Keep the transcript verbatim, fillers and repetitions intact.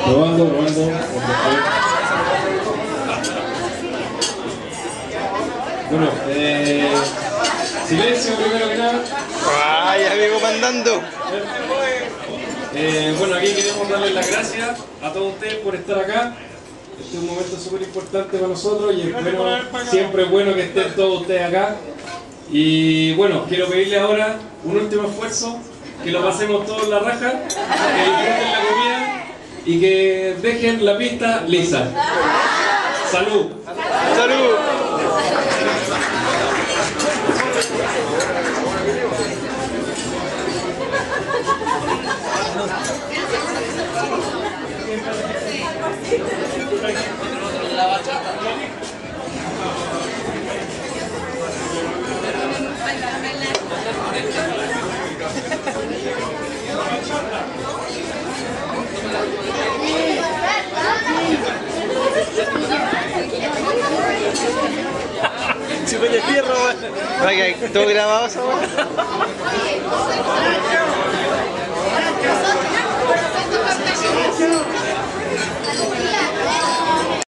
Robando, robando. Bueno, eh, silencio primero que nada. ¡Ay, amigo mandando! Eh, bueno, aquí queremos darles las gracias a todos ustedes por estar acá. Este es un momento súper importante para nosotros y espero, siempre es bueno que estén todos ustedes acá. Y bueno, quiero pedirle ahora un último esfuerzo, que lo pasemos todos en la raja, que disfruten la comida y que dejen la pista lisa. ¡Salud! ¡Salud! Si voy de fierro, oye, ¿todo grabado esa weá? Nosotros,